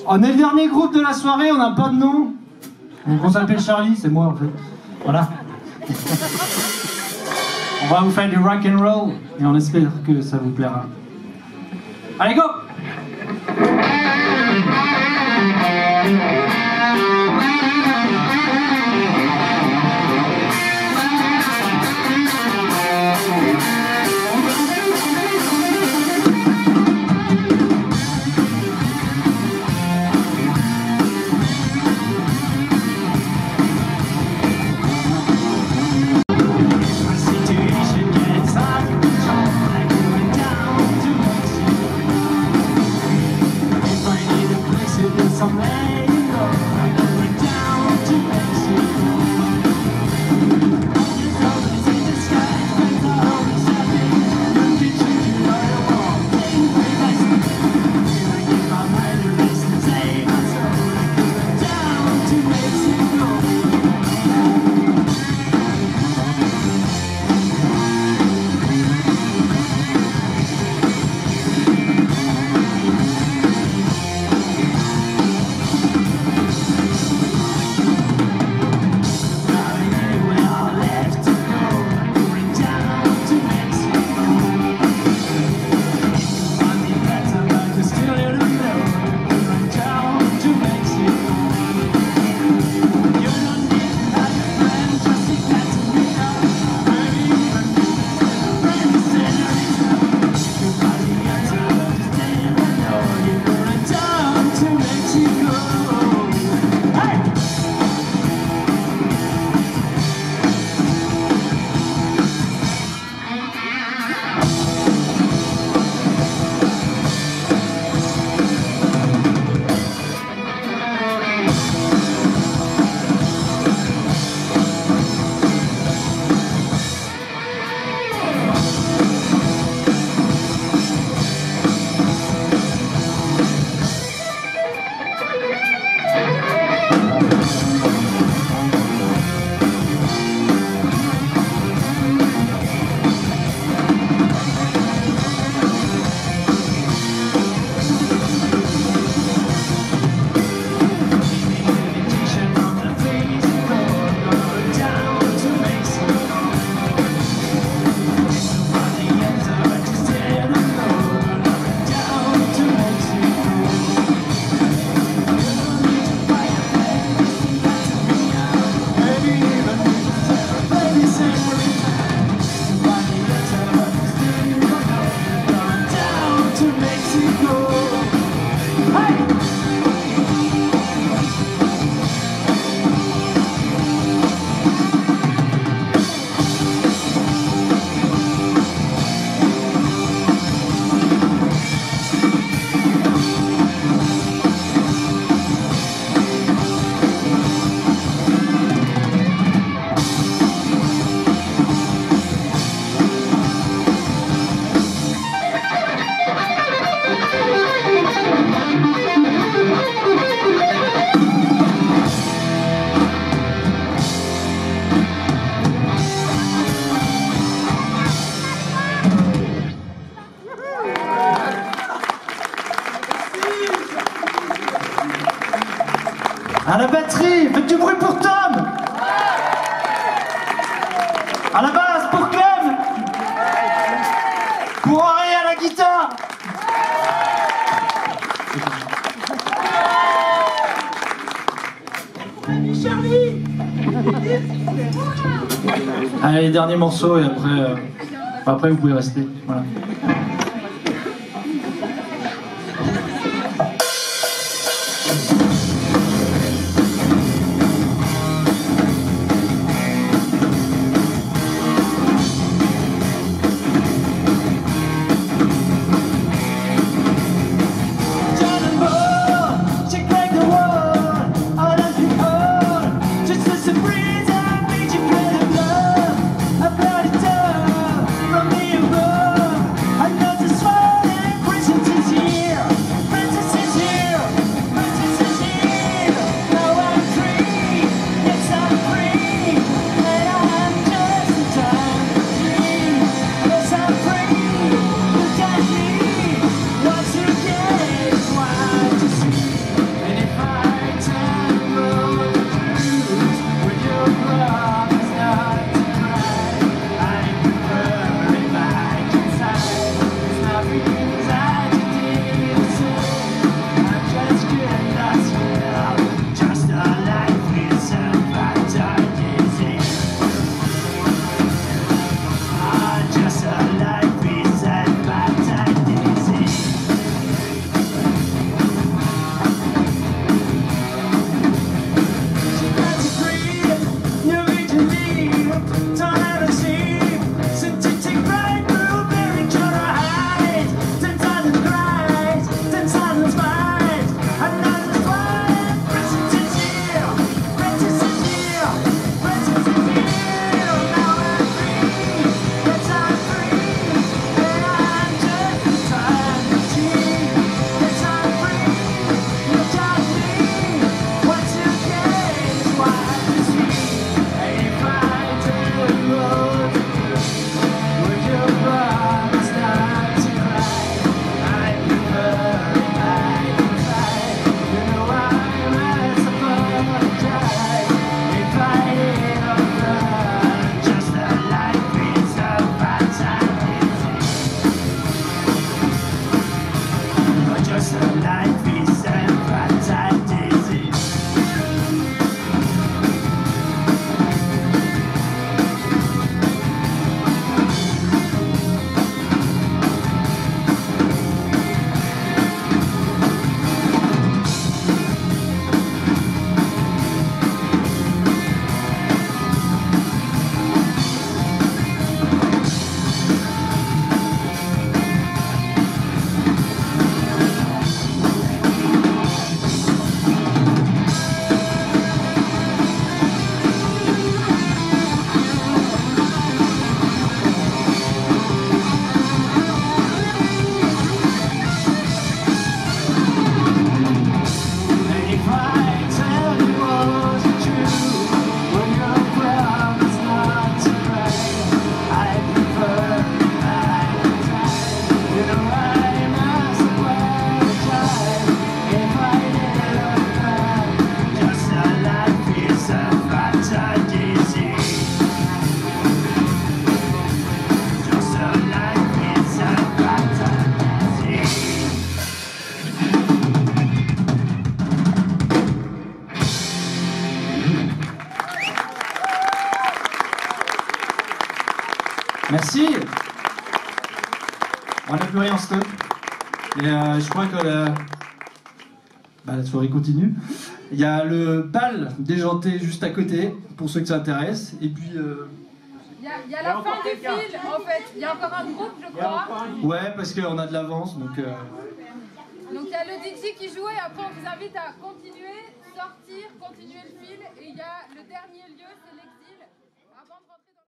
On est le dernier groupe de la soirée, on n'a pas de nom. Donc on s'appelle Charly, c'est moi en fait. Voilà. On va vous faire du rock and roll et on espère que ça vous plaira. Allez, go! À la batterie, faites du bruit pour Tom. À la basse pour Clem. Pour Henri à la guitare. Charly. Allez, dernier morceau et après vous pouvez rester. Voilà. I know On n'a plus rien en stock. Et je crois que la soirée continue. Il y a le bal déjanté juste à côté, pour ceux que ça intéresse. Et puis... Il y a la fin du fil, en fait. Il y a encore un groupe, je crois. Ouais, parce qu'on a de l'avance, donc... Donc il y a le DJ qui joue et après on vous invite à continuer, sortir, continuer le fil. Et il y a le dernier lieu, c'est l'extérieur.